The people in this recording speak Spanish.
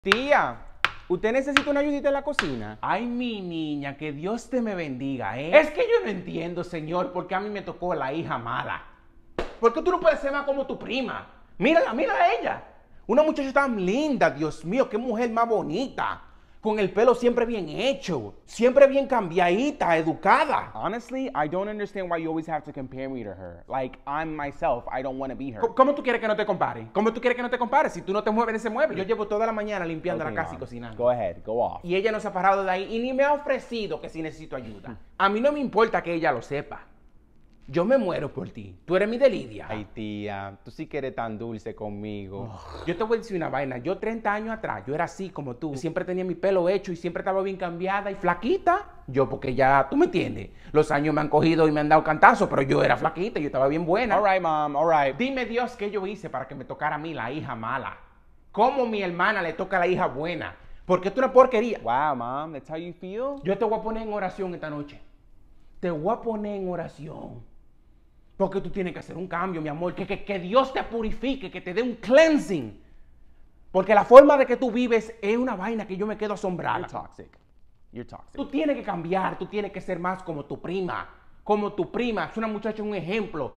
Tía, ¿usted necesita una ayudita en la cocina? Ay, mi niña, que Dios te me bendiga, ¿eh? Es que yo no entiendo, Señor, por qué a mí me tocó la hija mala. ¿Por qué tú no puedes ser más como tu prima? Mírala, mírala a ella. Una muchacha tan linda, Dios mío, qué mujer más bonita. Con el pelo siempre bien hecho, siempre bien cambiadita, educada. Honestly, I don't understand why you always have to compare me to her. Like, I'm myself, I don't want to be her. ¿Cómo tú quieres que no te compare? ¿Cómo tú quieres que no te compare si tú no te mueves de ese mueble? Yo llevo toda la mañana limpiando Okay, la casa y Mom. cocinando. Go ahead, go off. Y ella no se ha parado de ahí y ni me ha ofrecido que si necesito ayuda. A mí no me importa que ella lo sepa. Yo me muero por ti. Tú eres mi delicia. Ay, tía, tú sí que eres tan dulce conmigo. Yo te voy a decir una vaina. Yo 30 años atrás, yo era así como tú. Siempre tenía mi pelo hecho y siempre estaba bien cambiada y flaquita. Yo porque ya, tú me entiendes. Los años me han cogido y me han dado cantazos, pero yo era flaquita, yo estaba bien buena. All right, Mom, all right. Dime, Dios, ¿qué yo hice para que me tocara a mí la hija mala? ¿Cómo mi hermana le toca a la hija buena? Porque esto es una porquería. Wow, Mom, that's how you feel? Yo te voy a poner en oración esta noche. Te voy a poner en oración. Porque tú tienes que hacer un cambio, mi amor. Que Dios te purifique, que te dé un cleansing. Porque la forma de que tú vives es una vaina que yo me quedo asombrada. You're toxic. You're toxic. Tú tienes que cambiar, tú tienes que ser más como tu prima. Como tu prima, es una muchacha, un ejemplo.